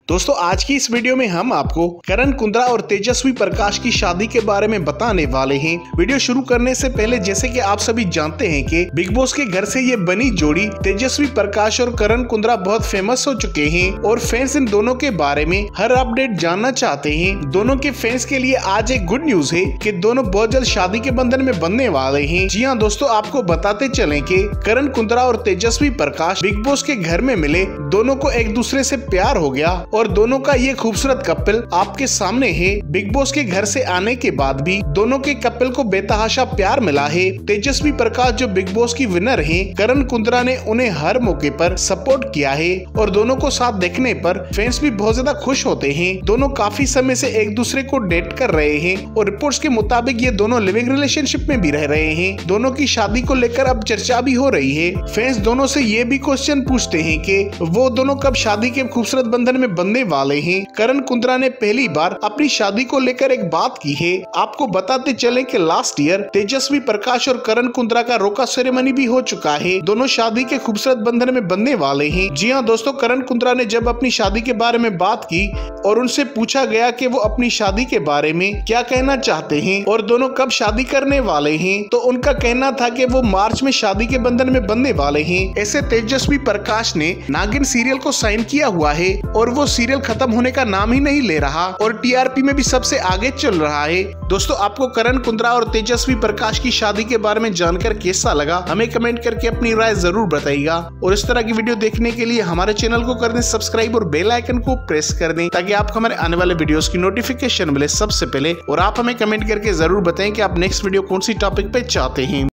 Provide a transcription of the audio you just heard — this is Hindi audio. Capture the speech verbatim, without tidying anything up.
दोस्तों आज की इस वीडियो में हम आपको करण कुंद्रा और तेजस्वी प्रकाश की शादी के बारे में बताने वाले हैं। वीडियो शुरू करने से पहले जैसे कि आप सभी जानते हैं कि बिग बॉस के घर से ये बनी जोड़ी तेजस्वी प्रकाश और करण कुंद्रा बहुत फेमस हो चुके हैं और फैंस इन दोनों के बारे में हर अपडेट जानना चाहते हैं। दोनों के फैंस के लिए आज एक गुड न्यूज है कि दोनों बहुत जल्द शादी के बंधन में बंधने वाले हैं। जी हाँ दोस्तों, आपको बताते चलें कि करण कुंद्रा और तेजस्वी प्रकाश बिग बॉस के घर में मिले, दोनों को एक दूसरे से प्यार हो गया और दोनों का ये खूबसूरत कपल आपके सामने है। बिग बॉस के घर से आने के बाद भी दोनों के कपल को बेतहाशा प्यार मिला है। तेजस्वी प्रकाश जो बिग बॉस की विनर हैं, करण कुंद्रा ने उन्हें हर मौके पर सपोर्ट किया है और दोनों को साथ देखने पर फैंस भी बहुत ज्यादा खुश होते हैं। दोनों काफी समय से एक दूसरे को डेट कर रहे हैं और रिपोर्ट्स के मुताबिक ये दोनों लिविंग रिलेशनशिप में भी रह रहे हैं। दोनों की शादी को लेकर अब चर्चा भी हो रही है। फैंस दोनों से ये भी क्वेश्चन पूछते हैं कि वो दोनों कब शादी के खूबसूरत बंधन में बंधने वाले हैं। करण कुंद्रा ने पहली बार अपनी शादी को लेकर एक बात की है। आपको बताते चले कि लास्ट ईयर तेजस्वी प्रकाश और करण कुंद्रा का रोका सेरेमनी भी हो चुका है। दोनों शादी के खूबसूरत बंधन में बंधने वाले हैं। जी हाँ दोस्तों, करण कुंद्रा ने जब अपनी शादी के बारे में बात की और उनसे पूछा गया कि वो अपनी शादी के बारे में क्या कहना चाहते हैं और दोनों कब शादी करने वाले हैं, तो उनका कहना था कि वो मार्च में शादी के बंधन में बंधने वाले हैं। ऐसे तेजस्वी प्रकाश ने नागिन सीरियल को साइन किया हुआ है और वो सीरियल खत्म होने का नाम ही नहीं ले रहा और टीआरपी में भी सबसे आगे चल रहा है। दोस्तों आपको करण कुंद्रा और तेजस्वी प्रकाश की शादी के बारे में जानकर कैसा लगा, हमें कमेंट करके अपनी राय जरूर बताइएगा। और इस तरह की वीडियो देखने के लिए हमारे चैनल को कर दें सब्सक्राइब और बेल आइकन को प्रेस कर दें ताकि आपको हमारे आने वाले वीडियोस की नोटिफिकेशन मिले सबसे पहले। और आप हमें कमेंट करके जरूर बताएं कि आप नेक्स्ट वीडियो कौन सी टॉपिक पे चाहते हैं।